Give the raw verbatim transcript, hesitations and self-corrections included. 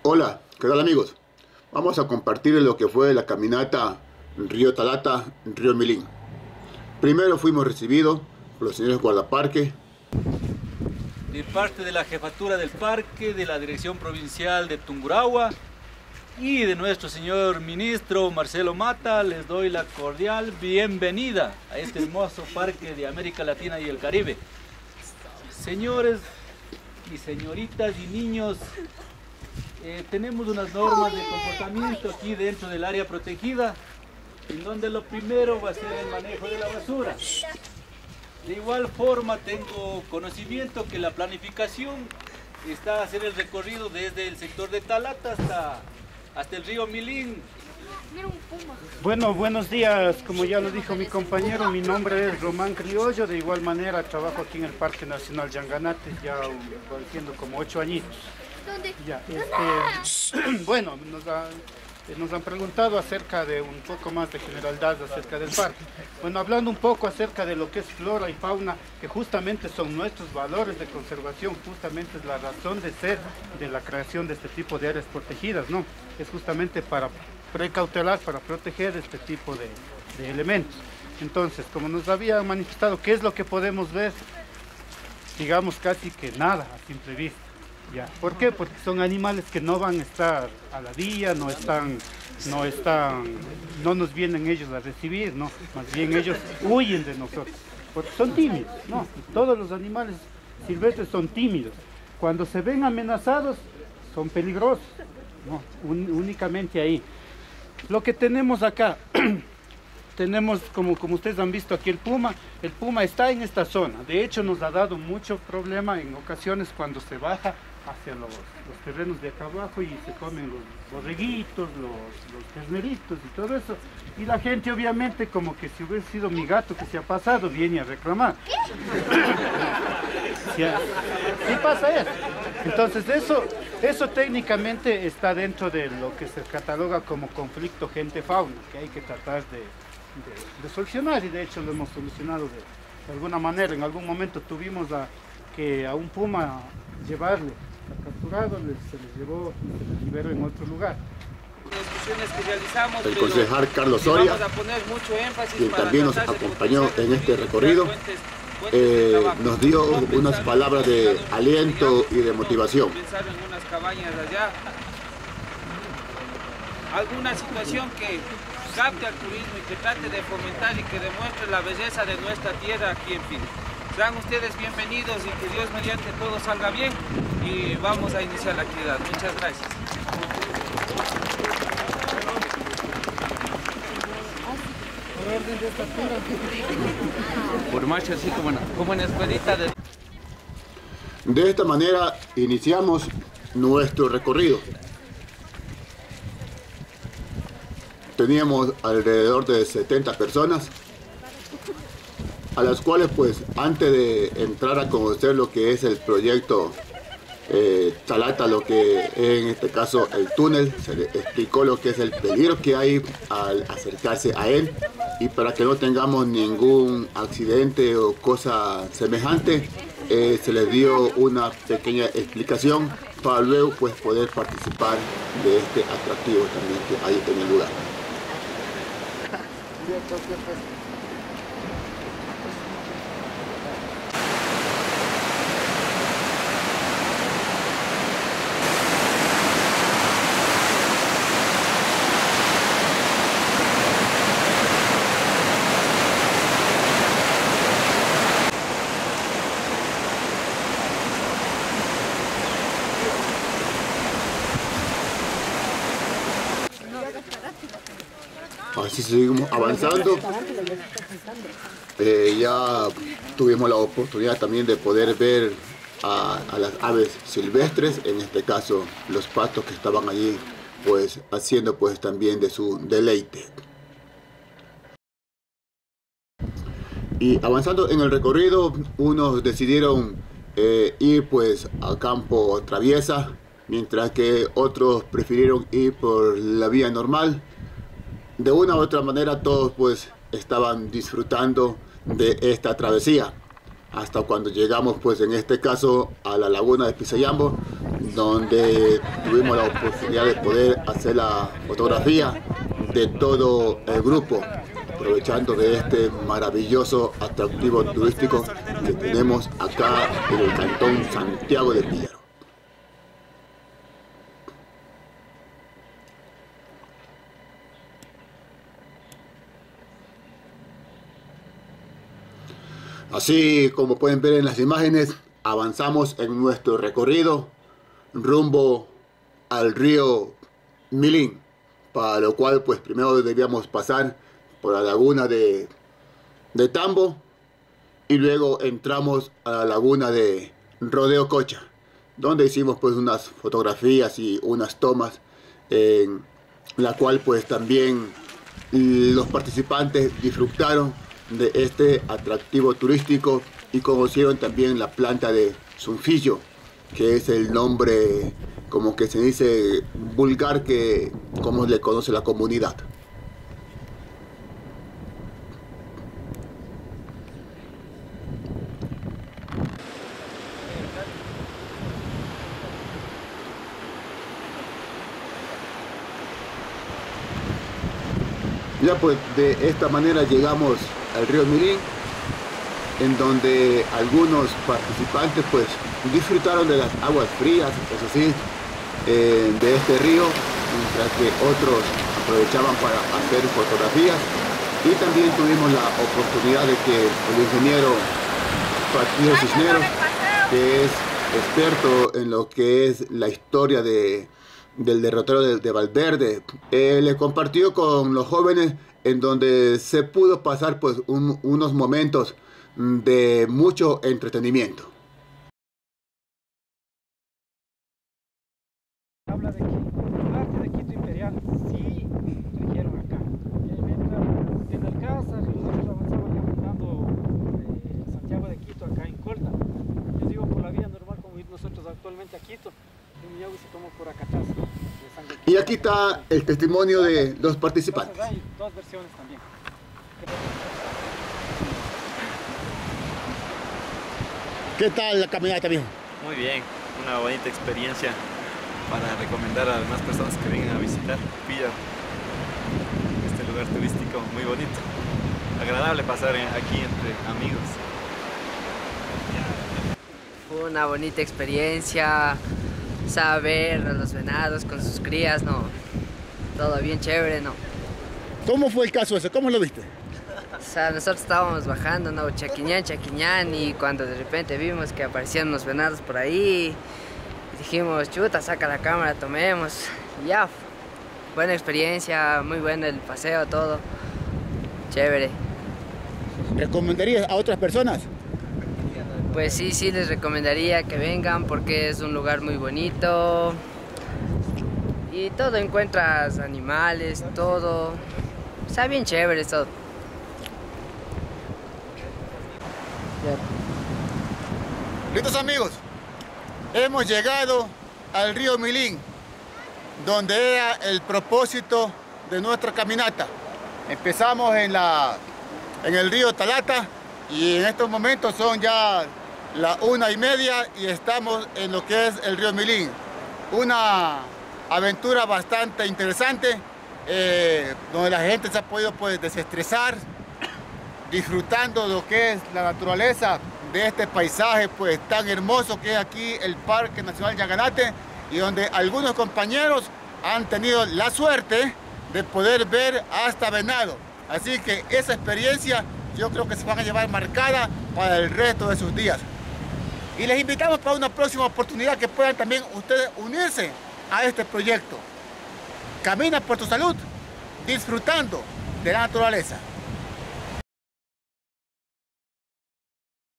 Hola, ¿qué tal amigos? Vamos a compartir lo que fue la caminata Río Talata, Río Milín. Primero fuimos recibidos por los señores guardaparque. De parte de la Jefatura del Parque, de la Dirección Provincial de Tungurahua y de nuestro señor ministro Marcelo Mata, les doy la cordial bienvenida a este hermoso parque de América Latina y el Caribe. Señores y señoritas y niños, eh, tenemos unas normas de comportamiento aquí dentro del área protegida, en donde lo primero va a ser el manejo de la basura. De igual forma tengo conocimiento que la planificación está a hacer el recorrido desde el sector de Talata hasta, hasta el río Milín. Bueno, buenos días. Como ya lo dijo mi compañero, mi nombre es Román Criollo. De igual manera trabajo aquí en el Parque Nacional Yanganate, ya haciendo como ocho añitos. Ya, este, bueno, nos, ha, nos han preguntado acerca de un poco más de generalidad acerca del parque. Bueno, hablando un poco acerca de lo que es flora y fauna, que justamente son nuestros valores de conservación, justamente es la razón de ser de la creación de este tipo de áreas protegidas, ¿no? Es justamente para precautelar, para proteger este tipo de, de elementos. Entonces, como nos había manifestado, ¿qué es lo que podemos ver? Digamos casi que nada a simple vista. Ya. ¿Por qué? Porque son animales que no van a estar a la día, no están, no están, no nos vienen ellos a recibir, no, más bien ellos huyen de nosotros, porque son tímidos, no, todos los animales silvestres son tímidos. Cuando se ven amenazados, son peligrosos, no, un, únicamente ahí. Lo que tenemos acá, tenemos, como, como ustedes han visto aquí el puma, el puma está en esta zona. De hecho nos ha dado mucho problema en ocasiones cuando se baja hacia los, los terrenos de acá abajo y se comen los borreguitos, los, los terneritos y todo eso. Y la gente obviamente, como que si hubiera sido mi gato que se ha pasado, viene a reclamar. Sí, sí pasa eso. Entonces eso, eso técnicamente está dentro de lo que se cataloga como conflicto gente-fauna, que hay que tratar de, de, de solucionar, y de hecho lo hemos solucionado de, de alguna manera. En algún momento tuvimos a, que a un puma llevarle a capturado, se les llevó y se les liberó en otro lugar. Que realizamos, el concejal Carlos Soria, vamos a poner mucho énfasis quien para también nos acompañó en este recorrido, eh, nos dio unas palabras de aliento y de motivación. Pensar en unas cabañas allá, alguna situación que capte al turismo y que trate de fomentar y que demuestre la belleza de nuestra tierra aquí en Pine. Sean ustedes bienvenidos y que Dios mediante todo salga bien, y vamos a iniciar la actividad. Muchas gracias. Por marcha así como, como en escuelita de... De esta manera iniciamos nuestro recorrido. Teníamos alrededor de setenta personas, a las cuales pues antes de entrar a conocer lo que es el proyecto eh, Talata, lo que es en este caso el túnel, se les explicó lo que es el peligro que hay al acercarse a él, y para que no tengamos ningún accidente o cosa semejante, eh, se les dio una pequeña explicación para luego pues poder participar de este atractivo también que hay en el lugar. Así seguimos avanzando. Eh, ya tuvimos la oportunidad también de poder ver a, a las aves silvestres, en este caso los patos que estaban allí pues haciendo pues también de su deleite. Y avanzando en el recorrido, unos decidieron eh, ir pues a campo traviesa, mientras que otros prefirieron ir por la vía normal. De una u otra manera todos pues estaban disfrutando de esta travesía. hasta cuando llegamos, pues en este caso, a la laguna de Pisayambo, donde tuvimos la oportunidad de poder hacer la fotografía de todo el grupo, aprovechando de este maravilloso atractivo turístico que tenemos acá en el cantón Santiago de Píllaro. Así como pueden ver en las imágenes, avanzamos en nuestro recorrido rumbo al río Milín, para lo cual pues primero debíamos pasar por la laguna de, de Tambo y luego entramos a la laguna de Rodeo Cocha, donde hicimos pues unas fotografías y unas tomas en la cual pues también los participantes disfrutaron de este atractivo turístico y conocieron también la planta de Sunfillo, que es el nombre como que se dice vulgar que como le conoce la comunidad. Ya pues de esta manera llegamos al río Milín, en donde algunos participantes pues disfrutaron de las aguas frías, eso sí, eh, de este río, mientras que otros aprovechaban para hacer fotografías, y también tuvimos la oportunidad de que el ingeniero Patricio Cisneros, que es experto en lo que es la historia de, del derrotero de, de Valverde, eh, le compartió con los jóvenes en donde se pudo pasar pues un, unos momentos de mucho entretenimiento. Habla de Quito, arte de Quito Imperial, sí trajeron acá. En el Alcázar, nosotros avanzamos caminando de Santiago de Quito acá en Colta. Yo digo por la vía normal como ir nosotros actualmente a Quito, y mi se tomó por acá atrás. Y aquí está el testimonio de los participantes. Entonces hay dos versiones también. ¿Qué tal la caminata, viejo? Muy bien, una bonita experiencia para recomendar a las demás personas que vengan a visitar Píllaro, este lugar turístico muy bonito, agradable pasar aquí entre amigos. Fue una bonita experiencia, saber a los venados con sus crías, no, todo bien chévere, no. ¿Cómo fue el caso ese? ¿Cómo lo viste? O sea, nosotros estábamos bajando, no, chaquiñán, chaquiñán, y cuando de repente vimos que aparecían unos venados por ahí, dijimos, chuta, saca la cámara, tomemos, y ya, buena experiencia, muy bueno el paseo, todo, chévere. ¿Recomendarías a otras personas? Pues sí, sí, les recomendaría que vengan porque es un lugar muy bonito y todo, encuentras animales, todo, está bien chévere todo. Listos amigos, hemos llegado al río Milín, donde era el propósito de nuestra caminata. Empezamos en, la, en el río Talata y en estos momentos son ya la una y media y estamos en lo que es el río Milín. Una aventura bastante interesante, eh, donde la gente se ha podido pues, desestresar, disfrutando lo que es la naturaleza de este paisaje pues tan hermoso que es aquí el Parque Nacional Yanganate, y donde algunos compañeros han tenido la suerte de poder ver hasta venado. Así que esa experiencia yo creo que se van a llevar marcada para el resto de sus días. Y les invitamos para una próxima oportunidad que puedan también ustedes unirse a este proyecto. Camina por tu salud, disfrutando de la naturaleza.